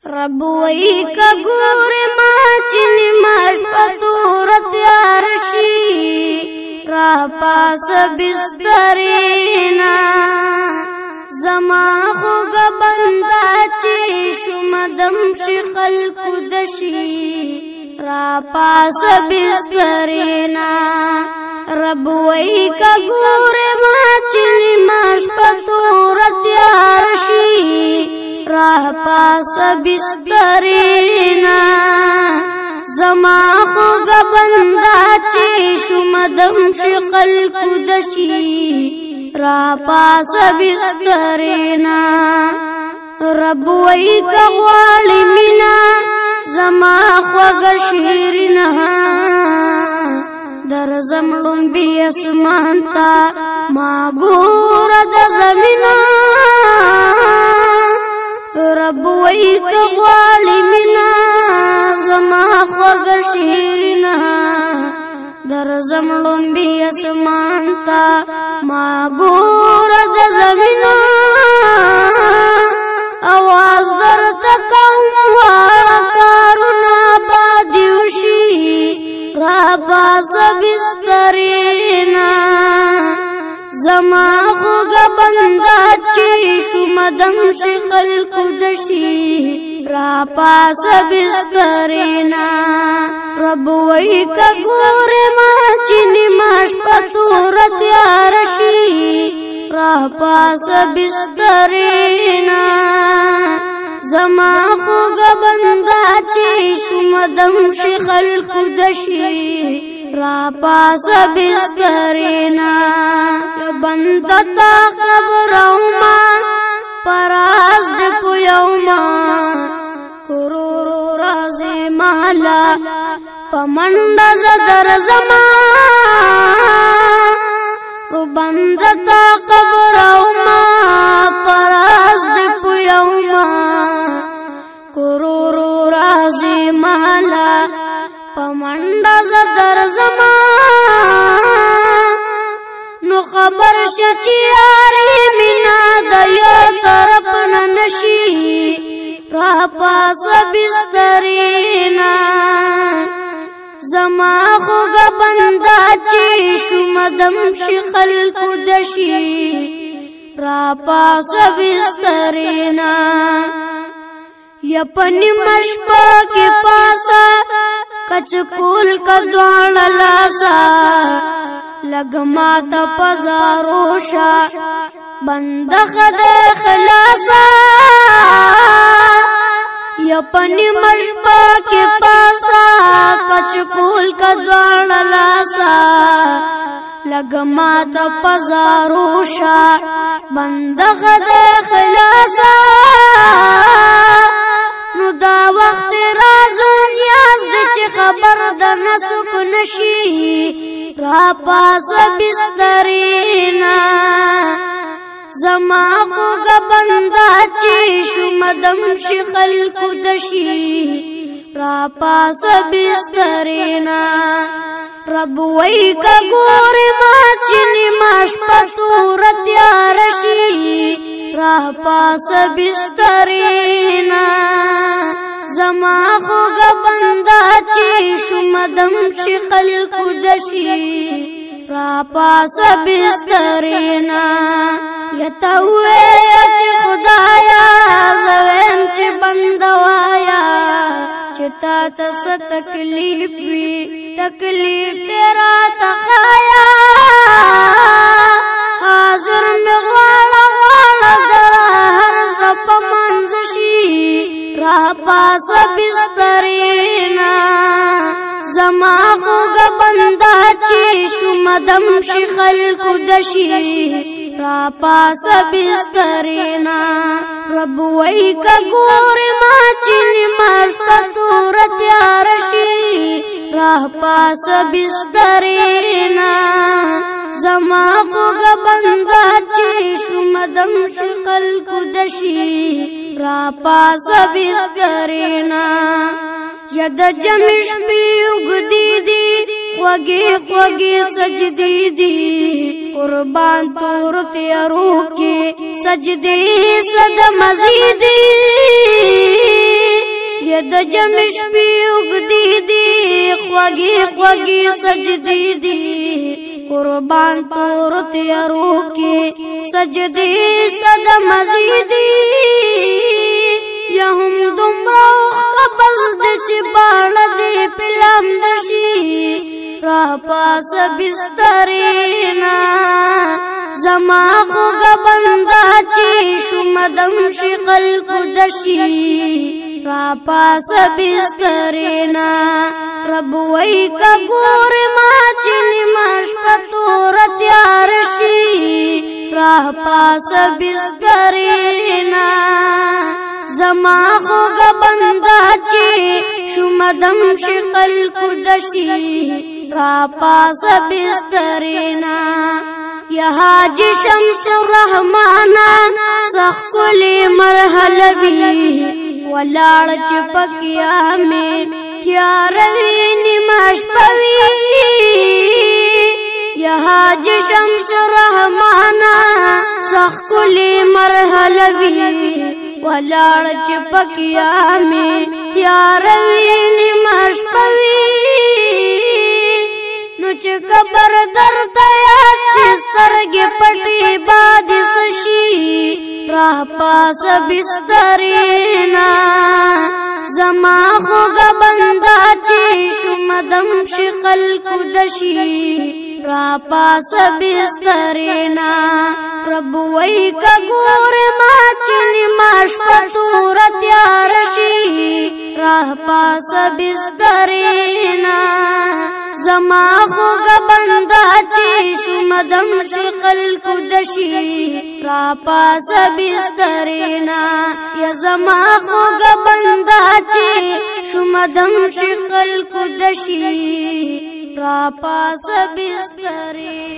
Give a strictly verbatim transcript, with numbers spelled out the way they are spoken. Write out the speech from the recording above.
رب وی کا گور ما چنی ماش پتورت یارشی را پاس بسترینا زما خوگ بندا چی شمدم شی خلق دشی را پاس بسترینا رب وی کا گور ما چنی ماش پتورت یارشی را پاس بسترینا زما خوگ بندا چی شمدم شی خلق دشی را پاس بسترینا رب وی کا غوالی منا زما خوگ شیرنا در زمڑن بی اسمان تا ما گور دا زمینا رب وی کا غوالی منا زما خوگ شیرنا در زمڑن بی اسمان تا ما گور دا زمینا آواز در تکاؤں وارا کارونا بادیوشی را پاس بسترینا زما خوگ بندا چی شمدم شی خلق دشی را پاس بسترینا رب وی کا گور ما چنی ماش پتورت یارشی را پاس بسترینا زما خوگ بندا چی شمدم شی خلق دشی را پاس بسترینا بندا تا قبر اوما پراز دکو یوما کرورو رازی مالا پمنڈ زدر زما بندا تا قبر اوما پراز دکو یوما کرورو رازی مالا پمنڈ زدر زما نو خبر شچی آری منا دیو طرف ننشی را پاس بسترینا زما خوگ بندا چی شمدم شی خلق دشی را پاس بسترینا یپنی مشپا کے پاسا کچکول کا دوان لاسا لگما تا پزاروشا بند خد خلاسا یپنی مشپا کے پاسا کچکول کا دوان لاسا لگما تا پزاروشا بند خد خلاسا نو دا وقت رازو نیاز دے چی خبر دا نسک نشی را پاس بسترینا زما خوگ بندا چی شمدم شی خلق دشی را پاس بسترینا رب وی کا گور ما چنی ماش پتورت یارشی را پاس بسترینا زما خوگ بندا چی شمدم شی خلق دشی را پاس بسترینا یتاوے چی خدایا زویم چی بندوایا چی تا تس تکلیف وی تکلیف تیرا تخایا حاضر میں غوالا غوالا درا ہر زپ منزشی را پاس بسترینا زما خوگ بندا چی شمدم شی خلق دشی را پاس بسترینا رب وی کا گور ما چنی ماش پتورت یارشی را پاس بسترینا زما خوگ بندا چی شمدم شی خلق دشی را پاس بسترینا ید جمش پی اگدی دی خوگی خوگی سجدی دی قربان تور تیارو کی سجدی صد مزیدی د جمش پی اگدی دی خوگی خوگی سجدی دی قربان پورت یارو کی سجدی صد مزیدی یهم دمراو قبض دچ باڑ دی پلام دشی را پاس بسترینا زما خوگ بندا چی شمدم شی خلق دشی را پاس بسترینا رب وی کا گور ما چنی ماش پتور تیار شی را پاس بسترینا زما خوگ بندا چی شمدم شی خلق دشی را پاس بسترینا یا حاج شمس الرحمانا سخ کلی مرحله وی ولاړ چپکیا می تیاروی نیماش پوی یا حاج شمس الرحمانا سخ کلی مرحله وی ولاړ چپکیا می تیاروی نیماش پوی کبر درد یاد شي سترګې پټې باد سشي را پاس بسترینا زما خوګ بندا چې شمدم شي خلق دشي را پاس بسترینا رب وای کا ګور ما چې ماش پتور تیار شي را پاس بسترینا زما خوگ بندا چی شمدم شی خلق دشی را پاس بسترینا یا زما خوگ بندا چی شمدم شی خلق دشی را پاس بسترینا